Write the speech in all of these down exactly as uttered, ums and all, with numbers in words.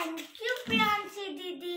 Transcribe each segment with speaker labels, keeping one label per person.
Speaker 1: Thank you Priyanshi दीदी।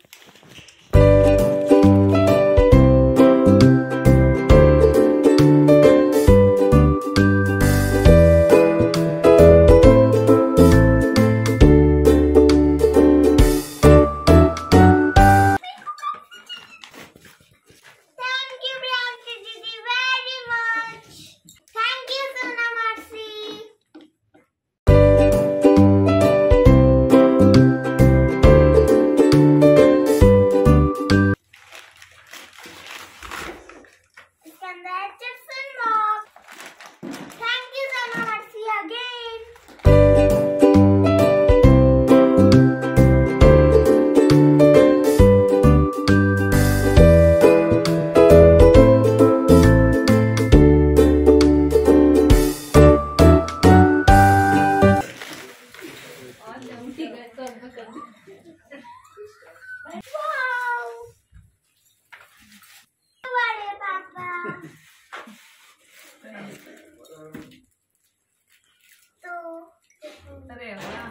Speaker 2: अरे वाह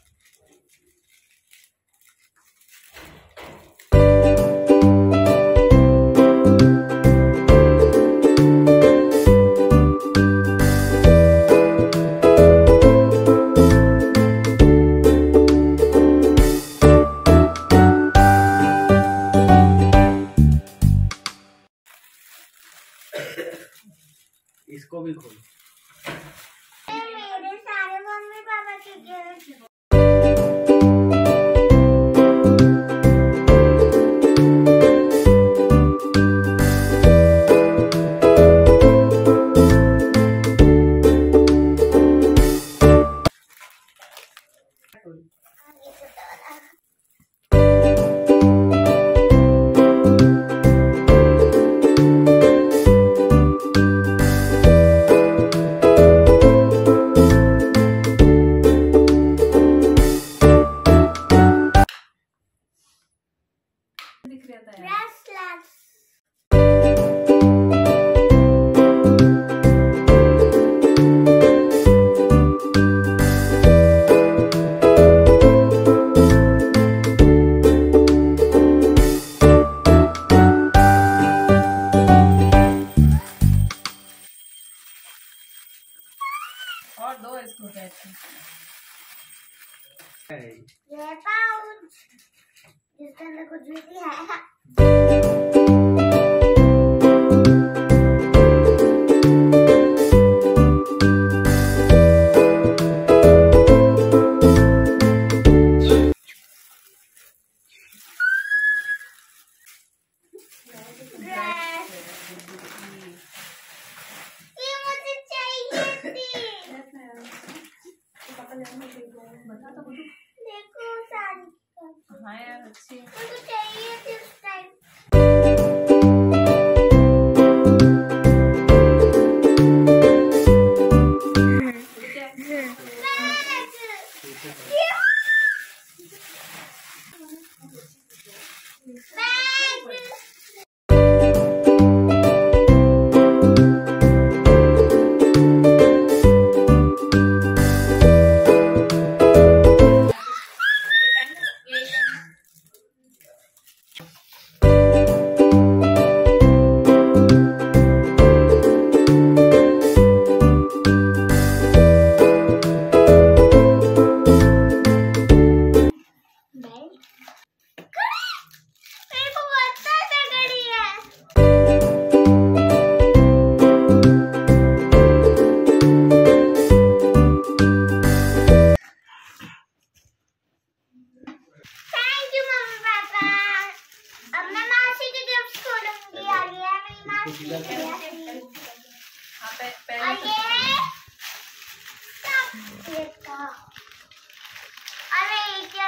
Speaker 3: इसको भी खोल।
Speaker 1: मेरे सारे मम्मी पापा के गिफ्ट
Speaker 2: दिख रहा था
Speaker 1: ब्रेसलेट्स।
Speaker 2: और दो इसको कहते हैं।
Speaker 1: ये पाउच जिसके अंदर कुछ भी है। ये मुझे चाहिए थी।
Speaker 2: बता तो बोलो।
Speaker 1: देखो सारी
Speaker 2: हाँ यार अच्छी है।
Speaker 1: मुझे चाहिए थी उस टाइम। अरे क्या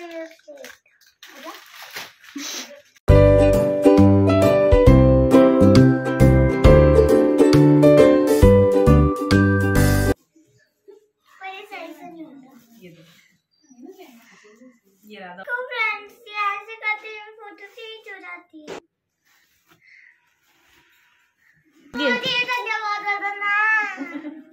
Speaker 2: ये रहा।
Speaker 1: तो फ्रेंड्स ये ऐसे करते हुए फोटो चेंज हो जाती है। मुझे ये धन्यवाद करना।